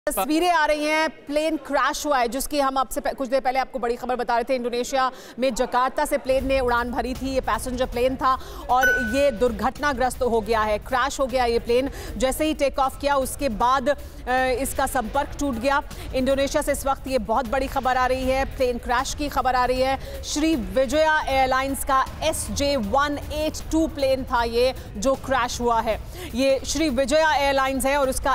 तस्वीरें आ रही हैं, प्लेन क्रैश हुआ है जिसकी हम आपसे कुछ देर पहले आपको बड़ी खबर बता रहे थे। इंडोनेशिया में जकार्ता से प्लेन ने उड़ान भरी थी, ये पैसेंजर प्लेन था और ये दुर्घटनाग्रस्त हो गया है, क्रैश हो गया ये प्लेन। जैसे ही टेक ऑफ किया उसके बाद इसका संपर्क टूट गया। इंडोनेशिया से इस वक्त ये बहुत बड़ी खबर आ रही है, प्लेन क्रैश की खबर आ रही है। श्री विजया एयरलाइंस का SJ182 प्लेन था ये जो क्रैश हुआ है। ये श्री विजया एयरलाइंस है और उसका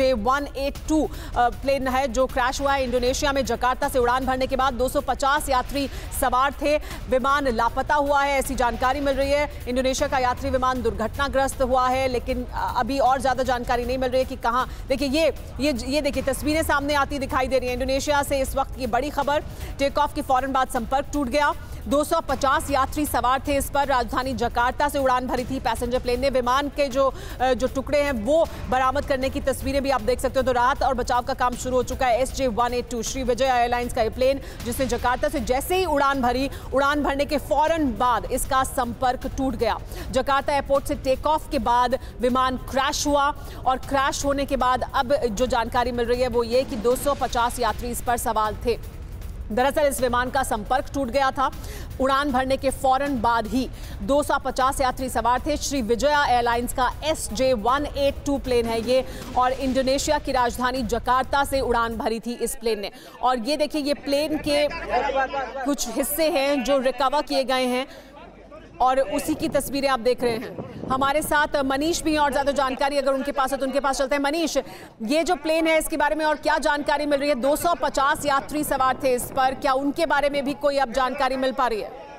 SJ182 प्लेन है जो क्रैश हुआ है। इंडोनेशिया में जकार्ता से उड़ान भरने के बाद 250 यात्री सवार थे। विमान लापता हुआ है, ऐसी जानकारी मिल रही है। इंडोनेशिया का यात्री विमान दुर्घटनाग्रस्त हुआ है, लेकिन अभी और ज्यादा जानकारी नहीं मिल रही है कि कहां। देखिए ये देखिए तस्वीरें सामने आती दिखाई दे रही है। इंडोनेशिया से इस वक्त की बड़ी खबर, टेक ऑफ के फौरन बाद संपर्क टूट गया। 250 यात्री सवार थे इस पर। राजधानी जकार्ता से उड़ान भरी थी पैसेंजर प्लेन ने। विमान के जो टुकड़े हैं वो बरामद करने की तस्वीरें भी आप देख सकते हो। तो राहत और बचाव का काम शुरू हो चुका है। SJ182 श्री विजय एयरलाइंस का ये प्लेन जिसने जकार्ता से जैसे ही उड़ान भरी, उड़ान भरने के फौरन बाद इसका संपर्क टूट गया। जकार्ता एयरपोर्ट से टेक ऑफ के बाद विमान क्रैश हुआ और क्रैश होने के बाद अब जो जानकारी मिल रही है वो ये कि 250 यात्री इस पर सवार थे। दरअसल इस विमान का संपर्क टूट गया था। उड़ान भरने के फौरन बाद ही 250 यात्री सवार थे। श्री विजया एयरलाइंस का SJ182 प्लेन है ये और इंडोनेशिया की राजधानी जकार्ता से उड़ान भरी थी इस प्लेन ने। और ये देखिए ये प्लेन के कुछ हिस्से हैं जो रिकवर किए गए हैं और उसी की तस्वीरें आप देख रहे हैं। हमारे साथ मनीष भी हैं और ज्यादा जानकारी अगर उनके पास है तो उनके पास चलते हैं। मनीष, ये जो प्लेन है इसके बारे में और क्या जानकारी मिल रही है? 250 यात्री सवार थे इस पर, क्या उनके बारे में भी कोई अब जानकारी मिल पा रही है?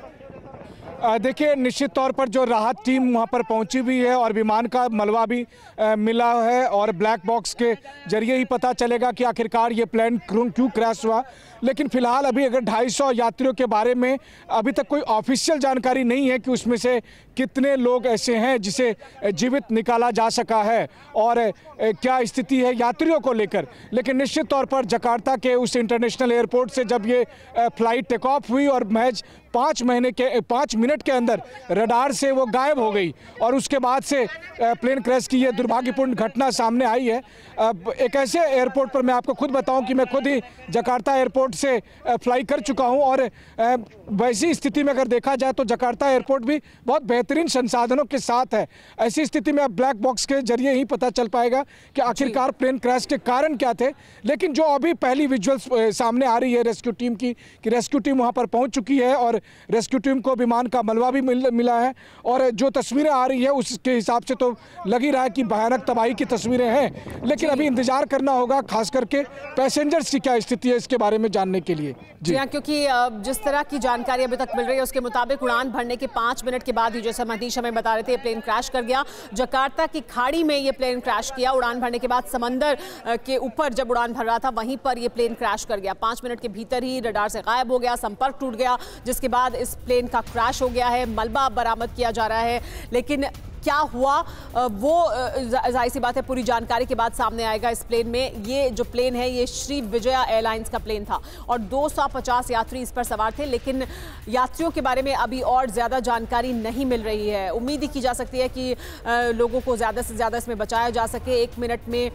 देखिए, निश्चित तौर पर जो राहत टीम वहां पर पहुंची भी है और विमान का मलबा भी मिला है और ब्लैक बॉक्स के जरिए ही पता चलेगा कि आखिरकार ये प्लेन क्यों क्रैश हुआ। लेकिन फिलहाल अभी अगर 250 यात्रियों के बारे में अभी तक कोई ऑफिशियल जानकारी नहीं है कि उसमें से कितने लोग ऐसे हैं जिसे जीवित निकाला जा सका है और क्या स्थिति है यात्रियों को लेकर। लेकिन निश्चित तौर पर जकार्ता के उस इंटरनेशनल एयरपोर्ट से जब ये फ्लाइट टेक ऑफ हुई और महज 5 मिनट के अंदर रडार से वो गायब हो गई और उसके बाद से प्लेन क्रैश की ये दुर्भाग्यपूर्ण घटना सामने आई है। एक ऐसे एयरपोर्ट पर मैं आपको खुद बताऊं कि मैं खुद ही जकार्ता एयरपोर्ट से फ्लाई कर चुका हूं और वैसी स्थिति में अगर देखा जाए तो जकार्ता एयरपोर्ट भी बहुत बेहतरीन संसाधनों के साथ है। ऐसी स्थिति में अब ब्लैक बॉक्स के जरिए ही पता चल पाएगा कि आखिरकार प्लेन क्रैश के कारण क्या थे। लेकिन जो अभी पहली विजुअल्स सामने आ रही है रेस्क्यू टीम की कि रेस्क्यू टीम वहाँ पर पहुँच चुकी है और रेस्क्यू टीम को विमान का मलबा भी मिला है और जो तस्वीरें आ रही है उसके हिसाब से तो लग ही रहा है कि भयानक तबाही की तस्वीरें हैं। लेकिन अभी इंतजार करना होगा खास करके पैसेंजर्स की क्या स्थिति है इसके बारे में जानने के लिए। जी हाँ, क्योंकि जिस तरह की जानकारी अभी तक मिल रही है उसके मुताबिक उड़ान भरने के 5 मिनट के बाद ही, जैसे मनीष हमें बता रहे थे, प्लेन क्रैश कर गया। जकार्ता की खाड़ी में ये प्लेन क्रैश किया। उड़ान भरने के बाद समंदर के ऊपर जब उड़ान भर रहा था वहीं पर ये प्लेन क्रैश कर गया। 5 मिनट के भीतर ही रडार से गायब हो गया, संपर्क टूट गया, जिसके बाद इस प्लेन का क्रैश हो गया है। मलबा बरामद किया जा रहा है, लेकिन क्या हुआ वो जाहिर सी बात है पूरी जानकारी के बाद सामने आएगा। इस प्लेन में, ये जो प्लेन है ये श्री विजया एयरलाइंस का प्लेन था और 250 यात्री इस पर सवार थे। लेकिन यात्रियों के बारे में अभी और ज़्यादा जानकारी नहीं मिल रही है। उम्मीद ही की जा सकती है कि लोगों को ज़्यादा से ज़्यादा इसमें बचाया जा सके। 1 मिनट में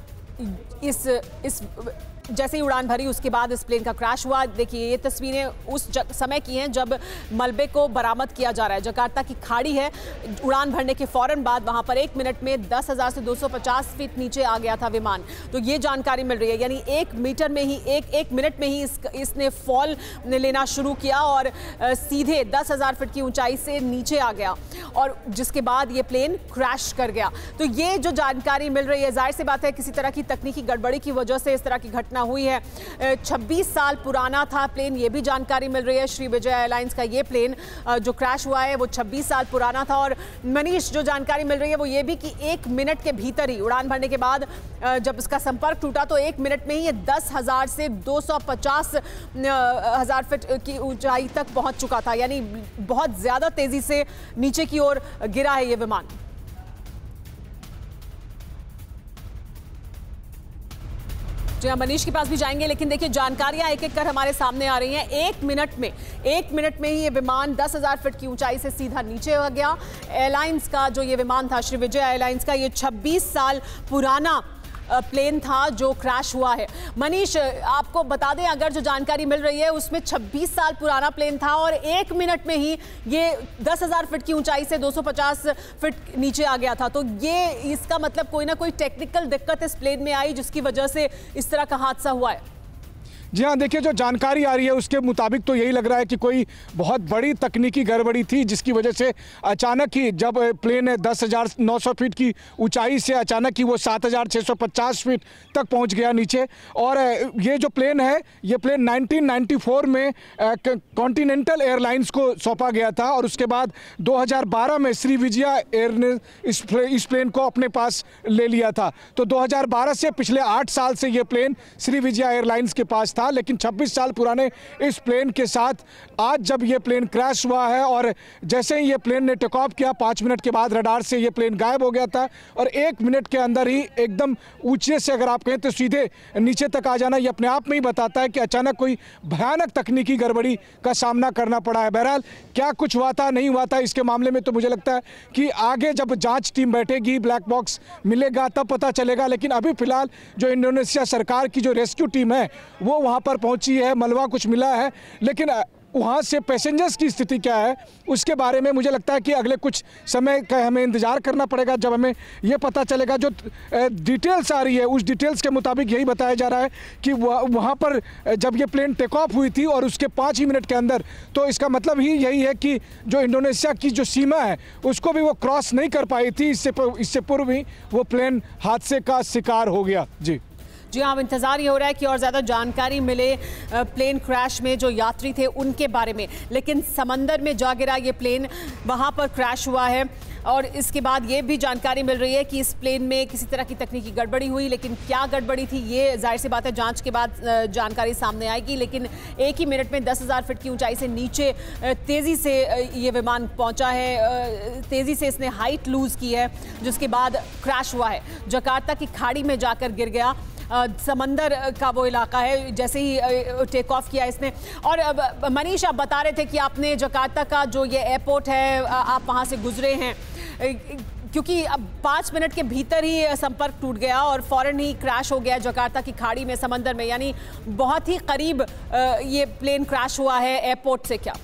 इस जैसे ही उड़ान भरी उसके बाद इस प्लेन का क्रैश हुआ। देखिए ये तस्वीरें उस समय की हैं जब मलबे को बरामद किया जा रहा है। जकार्ता की खाड़ी है, उड़ान भरने के फौरन बाद वहां पर 1 मिनट में 10,000 से 250 फीट नीचे आ गया था विमान। तो ये जानकारी मिल रही है, यानी 1 मिनट में ही इसने फॉल लेना शुरू किया और सीधे 10,000 फीट की ऊंचाई से नीचे आ गया और जिसके बाद ये प्लेन क्रैश कर गया। तो ये जो जानकारी मिल रही है, जाहिर सी बात है किसी तरह की तकनीकी गड़बड़ी की वजह से इस तरह की घटना हुई है। 26 साल पुराना था प्लेन, ये भी जानकारी मिल रही है। श्री विजय एयरलाइंस का ये प्लेन जो क्रैश हुआ है वो 26 साल पुराना था। और मनीष, जो जानकारी मिल रही है वो ये भी कि 1 मिनट के भीतर ही उड़ान भरने के बाद जब इसका संपर्क टूटा तो 1 मिनट में ही ये 10,000 से 250,000 फीट की ऊंचाई तक पहुंच चुका था, यानी बहुत ज्यादा तेजी से नीचे की ओर गिरा है ये विमान। जी हाँ, मनीष के पास भी जाएंगे, लेकिन देखिए जानकारियां एक एक कर हमारे सामने आ रही हैं। 1 मिनट में ही ये विमान 10,000 फीट की ऊंचाई से सीधा नीचे हो गया। एयरलाइंस का जो ये विमान था श्री विजय एयरलाइंस का, ये 26 साल पुराना प्लेन था जो क्रैश हुआ है। मनीष, आपको बता दें, अगर जो जानकारी मिल रही है उसमें 26 साल पुराना प्लेन था और 1 मिनट में ही ये 10,000 फीट की ऊंचाई से 250 फीट नीचे आ गया था। तो ये इसका मतलब कोई ना कोई टेक्निकल दिक्कत इस प्लेन में आई जिसकी वजह से इस तरह का हादसा हुआ है। जी हाँ, देखिए जो जानकारी आ रही है उसके मुताबिक तो यही लग रहा है कि कोई बहुत बड़ी तकनीकी गड़बड़ी थी जिसकी वजह से अचानक ही जब प्लेन 10,900 फीट की ऊंचाई से अचानक ही वो 7,650 फीट तक पहुंच गया नीचे। और ये जो प्लेन है ये प्लेन 1994 में कॉन्टिनेंटल एयरलाइंस को सौंपा गया था और उसके बाद 2012 में श्रीविजया एयर ने इस प्लेन को अपने पास ले लिया था। तो 2012 से पिछले 8 साल से ये प्लेन श्रीविजया एयरलाइंस के पास था, लेकिन 26 साल पुराने इस प्लेन के साथ आज जब ये प्लेन क्रैश हुआ है और जैसे ही ये प्लेन ने टेक ऑफ किया 5 मिनट के बाद रडार से ये प्लेन गायब हो गया था और 1 मिनट के अंदर ही एकदम ऊंचे से अगर आप कहें तो सीधे नीचे तक आ जाना, ये अपने आप में ही बताता है कि अचानक कोई भयानक तकनीकी गड़बड़ी का सामना करना पड़ा है। बहरहाल क्या कुछ हुआ था नहीं हुआ था इसके मामले में तो मुझे लगता है कि आगे जब जांच टीम बैठेगी, ब्लैक बॉक्स मिलेगा तब पता चलेगा। लेकिन अभी फिलहाल जो इंडोनेशिया सरकार की जो रेस्क्यू टीम है वो वहाँ पर पहुंची है, मलबा कुछ मिला है, लेकिन वहाँ से पैसेंजर्स की स्थिति क्या है उसके बारे में मुझे लगता है कि अगले कुछ समय का हमें इंतजार करना पड़ेगा जब हमें ये पता चलेगा। जो डिटेल्स आ रही है उस डिटेल्स के मुताबिक यही बताया जा रहा है कि वहाँ पर जब ये प्लेन टेक ऑफ हुई थी और उसके 5 ही मिनट के अंदर, तो इसका मतलब ही यही है कि जो इंडोनेशिया की जो सीमा है उसको भी वो क्रॉस नहीं कर पाई थी, इससे पूर्व ही वो प्लेन हादसे का शिकार हो गया। जी हाँ, अब इंतज़ार ये हो रहा है कि और ज़्यादा जानकारी मिले प्लेन क्रैश में जो यात्री थे उनके बारे में। लेकिन समंदर में जा गिरा ये प्लेन, वहाँ पर क्रैश हुआ है और इसके बाद ये भी जानकारी मिल रही है कि इस प्लेन में किसी तरह की तकनीकी गड़बड़ी हुई। लेकिन क्या गड़बड़ी थी ये जाहिर सी बात है जांच के बाद जानकारी सामने आएगी। लेकिन 1 ही मिनट में 10,000 फीट की ऊंचाई से नीचे तेज़ी से ये विमान पहुंचा है, तेज़ी से इसने हाइट लूज़ की है जिसके बाद क्रैश हुआ है। जकार्ता की खाड़ी में जाकर गिर गया। समंदर का वो इलाका है जैसे ही टेक ऑफ किया इसने। और मनीष, आप बता रहे थे कि आपने जकार्ता का जो ये एयरपोर्ट है आप वहाँ से गुजरे हैं, क्योंकि अब 5 मिनट के भीतर ही संपर्क टूट गया और फौरन ही क्रैश हो गया जकार्ता की खाड़ी में, समंदर में, यानी बहुत ही करीब ये प्लेन क्रैश हुआ है एयरपोर्ट से। क्या?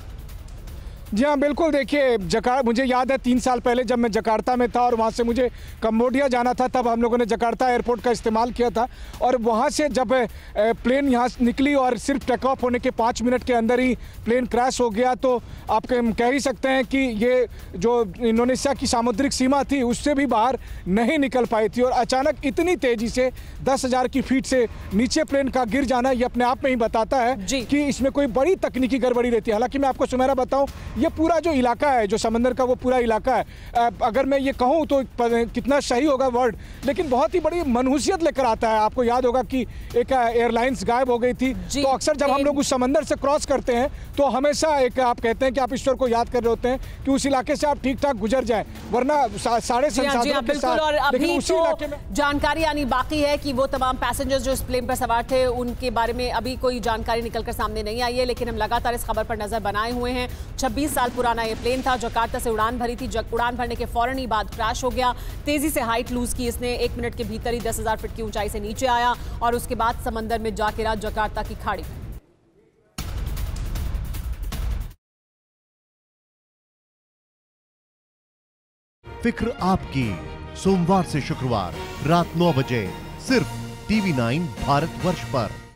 जी हाँ, बिल्कुल। देखिए मुझे याद है 3 साल पहले जब मैं जकार्ता में था और वहाँ से मुझे कंबोडिया जाना था, तब हम लोगों ने जकार्ता एयरपोर्ट का इस्तेमाल किया था। और वहाँ से जब प्लेन यहाँ निकली और सिर्फ टेक ऑफ होने के 5 मिनट के अंदर ही प्लेन क्रैश हो गया, तो आप कह ही सकते हैं कि ये जो इंडोनेशिया की सामुद्रिक सीमा थी उससे भी बाहर नहीं निकल पाई थी। और अचानक इतनी तेज़ी से 10,000 की फीट से नीचे प्लेन का गिर जाना ये अपने आप में ही बताता है कि इसमें कोई बड़ी तकनीकी गड़बड़ी रहती है। हालांकि मैं आपको सुमेरा बताऊं, ये पूरा जो इलाका है, जो समंदर का वो पूरा इलाका है, अगर मैं ये कहूँ तो कितना सही होगा वर्ड, लेकिन बहुत ही बड़ी मनहूसियत लेकर आता है। आपको याद होगा कि एक एयरलाइंस गायब हो गई थी, तो अक्सर जब हम लोग उस समंदर से क्रॉस करते हैं तो हमेशा एक आप कहते हैं कि आप ईश्वर को याद कर रहे होते हैं कि उस इलाके से आप ठीक ठाक गुजर जाएं, वरना सारे संसाधनों के साथ। और अभी तो जानकारी आनी बाकी है कि वो तमाम पैसेंजर्स जो इस प्लेन पर सवार थे उनके बारे में अभी कोई जानकारी निकलकर सामने नहीं आई है, लेकिन हम लगातार इस खबर पर नजर बनाए हुए हैं। 26 साल पुराना ये प्लेन था, जकार्ता से उड़ान भरी थी। उड़ान भरने के फौरन ही बाद क्रैश हो गया। तेजी से हाइट लूज की इसने, 1 मिनट के भीतर ही 10,000 फीट की ऊंचाई से नीचे आया और उसके बाद समंदर में जा गिरा जकार्ता की खाड़ी। फिक्र आपकी, सोमवार से शुक्रवार रात 9 बजे सिर्फ TV9 भारतवर्ष पर।